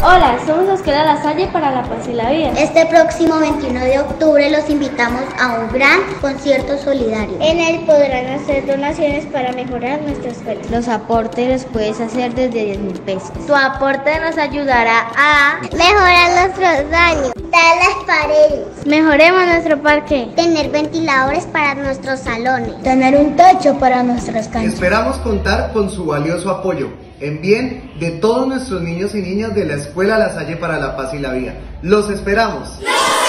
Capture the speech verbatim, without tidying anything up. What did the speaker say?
Hola, somos la Escuela La Salle para la Paz y la Vida. Este próximo veintiuno de octubre los invitamos a un gran concierto solidario. En él podrán hacer donaciones para mejorar nuestra escuela. Los aportes los puedes hacer desde diez mil pesos. Tu aporte nos ayudará a mejorar nuestros daños, dar las paredes, mejoremos nuestro parque, tener ventiladores para nuestros salones, tener un techo para nuestras canchas. Esperamos contar con su valioso apoyo en bien de todos nuestros niños y niñas de la Escuela La Salle para la Paz y la Vida. ¡Los esperamos!